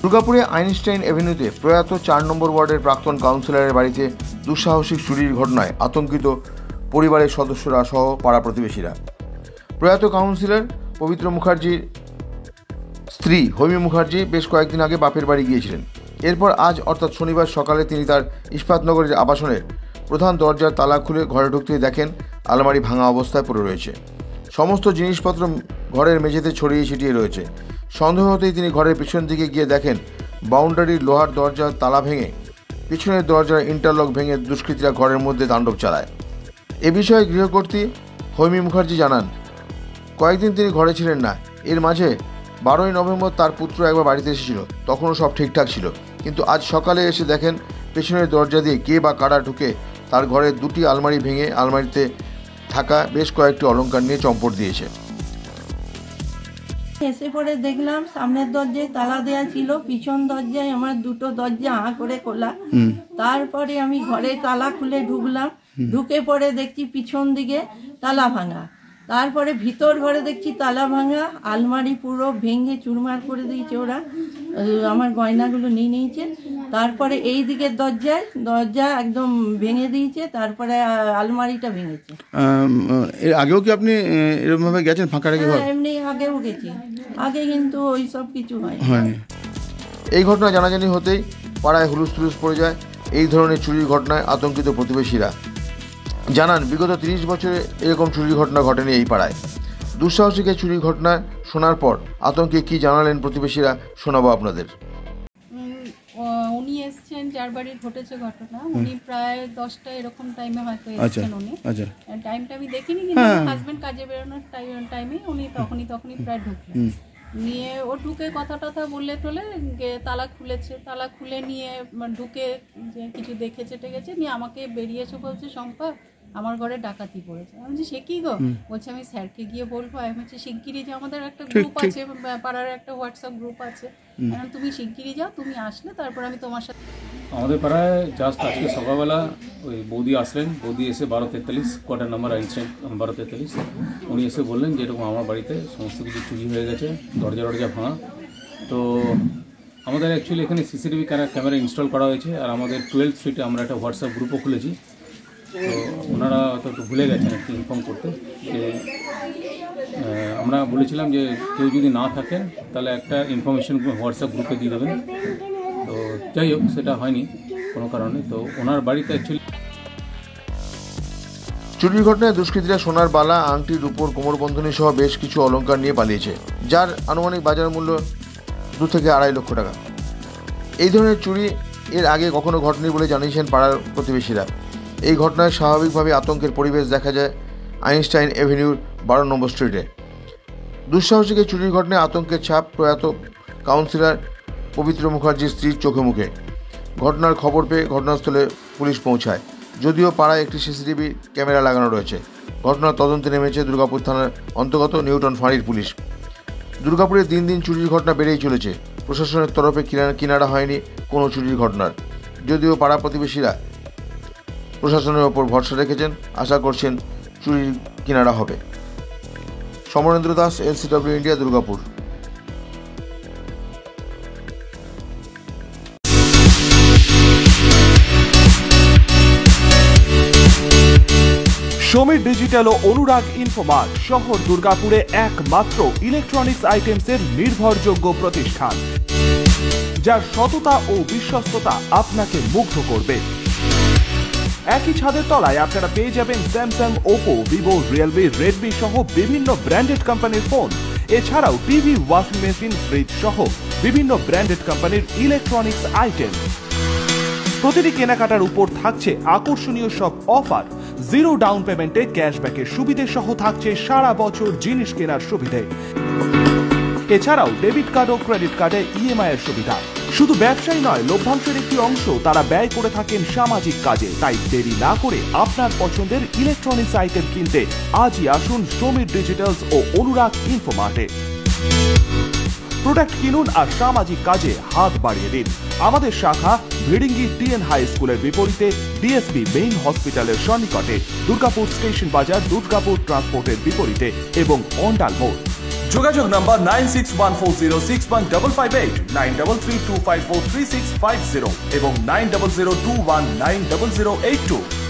দুর্গাপুরে আইনস্টাইন এভিনিউতে প্রয়াত 4 নম্বর ওয়ার্ডের প্রাক্তন কাউন্সিলরের বাড়িতে দুঃসাহসিক চুরির ঘটনায় আতঙ্কিত পরিবারের সদস্যরা সহ পাড়া প্রতিবেশীরা। প্রয়াত কাউন্সিলর পবিত্র মুখার্জির স্ত্রী হৈমি মুখার্জি বেশ কয়েকদিন আগে বাপের বাড়ি গিয়েছিলেন। এরপর আজ অর্থাৎ শনিবার সকালে তিনি তার ইস্পাতনগরের আবাসনের প্রধান দরজার তালা খুলে ঘরে ঢুকতে দেখেন আলমারি ভাঙা অবস্থায় পড়ে রয়েছে। সমস্ত জিনিসপত্র ঘরের মেঝেতে ছড়িয়ে ছিটিয়ে রয়েছে। সন্দেহ হতেই তিনি ঘরের পিছন দিকে গিয়ে দেখেন বাউন্ডারির লোহার দরজার তালা ভেঙে পিছনের দরজার ইন্টারলক ভেঙে দুষ্কৃতীরা ঘরের মধ্যে তাণ্ডব চালায়। এ বিষয়ে গৃহকর্ত্রী হৈমি মুখার্জি জানান, কয়েকদিন তিনি ঘরে ছিলেন না। এর মাঝে 12ই নভেম্বর তার পুত্র একবার বাড়িতে এসেছিল, তখনও সব ঠিকঠাক ছিল। কিন্তু আজ সকালে এসে দেখেন পেছনের দরজা দিয়ে কে বা কারা ঢুকে তার ঘরের 2টি আলমারি ভেঙে আলমারিতে থাকা বেশ কয়েকটি অলংকার নিয়ে চম্পট দিয়েছে। এসে পরে দেখলাম সামনের দরজায় তালা দেওয়া ছিল, পিছন দরজায় আমার 2টো দরজা করে খোলা। তারপরে আমি ঘরে তালা খুলে ঢুকলাম, ঢুকে পরে দেখছি পিছন দিকে তালা ভাঙা। তারপরে ভিতর ঘরে দেখছি তালা ভাঙা, আলমারি পুরো ভেঙে চুরমার করে দিয়েছে ওরা, আমার গয়নাগুলো নিয়ে নিয়েছে। তারপরে এই দিকের দরজা একদম ভেঙে দিয়েছে, তারপরে আলমারিটা ভেঙেছে। এর আগেও কি আপনি এরকম ভাবে গেছেন ফাঁকা রেখে? এমনি আগেও গেছি, আগে কিন্তু ওই সব কিছু হয়নি। এই ঘটনা জানাজানি হতেই পাড়ায় হুলুস্থুলুস পড়ে যায়। এই ধরনের চুরির ঘটনায় আতঙ্কিত প্রতিবেশীরা জানান, বিগত 30 বছরে এরকম চুরির ঘটনা ঘটেনি এই পাড়ায়। দুঃসাহসিক এই চুরির ঘটনা শোনার পর আতঙ্কে কি জানালেন প্রতিবেশীরা শোনাবো আপনাদের। উনি এসছেন, যার বাড়ির ঘটেছে ঘটনা, উনি প্রায় 10টা এরকম টাইমে হয়তো এসছেন। উনি টাইমটা আমি দেখিনি, কিন্তু হাজবেন্ড কাজে বেরোনোর টাইমে উনি তখনই প্রায় ঢুকলেন। নিয়ে ও ঢুকে কথা টথা বললে টলে তালা খুলেছে, তালা খুলে নিয়ে ঢুকে যে কিছু দেখেছে টেকেছে নিয়ে আমাকে বেরিয়েছে, বলছে শম্পা আমার ঘরে ডাকাতি পড়েছে। আমি বলছি সে কি গো? বলছে আমি স্যারকে গিয়ে বলবো। আমি বলছি শিগগিরই যে আমাদের একটা গ্রুপ আছে, পাড়ার একটা হোয়াটসঅ্যাপ গ্রুপ আছে, তুমি শিগগিরই যাও, তুমি আসলে তারপর আমি তোমার সাথে। আমাদের পাড়ায় জাস্ট আজকে সকালবেলা ওই বৌদি আসলেন। বৌদি এসে 1243 কোয়ার্টার নাম্বার আইনস্টাইন 1243, উনি এসে বললেন যে এরকম আমার বাড়িতে সমস্ত কিছু চুরি হয়ে গেছে, দরজা ভাঙা। তো আমাদের অ্যাকচুয়ালি এখানে সিসিটিভি ক্যামেরা ইনস্টল করা হয়েছে, আর আমাদের 12th স্ট্রিটে আমরা একটা হোয়াটসঅ্যাপ গ্রুপও খুলেছি। তো ওনারা হয়তো একটু ভুলে গেছেন একটু ইনফর্ম করতে, যে আমরা বলেছিলাম যে কেউ যদি না থাকেন তাহলে একটা ইনফরমেশন হোয়াটসঅ্যাপ গ্রুপে দিয়ে দেবেন। তো যাই হোক, সেটা হয়নি কোনো কারণে। তো ওনার বাড়িতে অ্যাকচুয়ালি চুরির ঘটনায় দুষ্কৃতীরা সোনার বালা, আংটি, রূপোর কোমরবন্ধনী সহ বেশ কিছু অলংকার নিয়ে পালিয়েছে, যার আনুমানিক বাজার মূল্য 2 থেকে 2.5 লক্ষ টাকা। এই ধরনের চুরি এর আগে কখনো ঘটেনি বলে জানিয়েছেন পাড়ার প্রতিবেশীরা। এই ঘটনায় স্বাভাবিকভাবে আতঙ্কের পরিবেশ দেখা যায় আইনস্টাইন এভিনিউর 12 নম্বর স্ট্রিটে। দুঃসাহসিক এই চুরির ঘটনায় আতঙ্কের ছাপ প্রয়াত কাউন্সিলর পবিত্র মুখার্জির স্ত্রীর চোখে মুখে। ঘটনার খবর পেয়ে ঘটনাস্থলে পুলিশ পৌঁছায়, যদিও পাড়ায় একটি সিসিটিভি ক্যামেরা লাগানো রয়েছে। ঘটনার তদন্তে নেমেছে দুর্গাপুর থানার অন্তর্গত নিউটন ফাঁড়ির পুলিশ। দুর্গাপুরে দিন দিন চুরির ঘটনা বেড়েই চলেছে। প্রশাসনের তরফে কিনারা হয়নি কোনো চুরির ঘটনার, যদিও পাড়া প্রতিবেশীরা প্রশাসনের ওপর ভরসা রেখেছেন, আশা করছেন চুরির কিনারা হবে। Samarendra Das, LCW India, Durgapur. Samir digital ও অনুরাগ ইনফোমার্ট শহর দুর্গাপুরে একমাত্র ইলেকট্রনিক্স আইটেমসের নির্ভরযোগ্য প্রতিষ্ঠান, যার সততা ও বিশ্বস্ততা আপনাকে মুগ্ধ করবে। একই ছাদের তলায় আপনারা পেয়ে যাবেন Samsung, Oppo, Vivo, Realme, Redmi সহ বিভিন্ন ব্র্যান্ডেড কোম্পানির ফোন। এছাড়াও টিভি, ওয়াশিং মেশিন, ফ্রিজ সহ বিভিন্ন ব্র্যান্ডেড কোম্পানির ইলেকট্রনিক্স আইটেম। প্রতিটি কেনাকাটার উপর থাকছে আকর্ষণীয় সব অফার। 0 ডাউন পেমেন্টে ক্যাশব্যাকের সুবিধে সহ থাকছে সারা বছর জিনিস কেনার সুবিধে। এছাড়াও ডেবিট কার্ড ও ক্রেডিট কার্ডে EMI এর সুবিধা। শুধু ব্যবসায়ী নয়, লভ্যাংশের একটি অংশ তারা ব্যয় করে থাকেন সামাজিক কাজে। তাই দেরি না করে আপনার পছন্দের ইলেকট্রনিক্স আইটেম কিনতে আজই আসুন সমীর ডিজিটালস ও অনুরাগ ইনফোমার্টে। প্রোডাক্ট কিনুন আর সামাজিক কাজে হাত বাড়িয়ে দিন। আমাদের শাখা ভিড়িঙ্গি TN হাই স্কুলের বিপরীতে, DSP মেইন হসপিটালের সন্নিকটে, দুর্গাপুর স্টেশন বাজার, দুর্গাপুর ট্রান্সপোর্টের বিপরীতে এবং অন্ডাল মোড়। যোগাযোগ নাম্বার 9614061558, 9332543650 এবং 9002190082।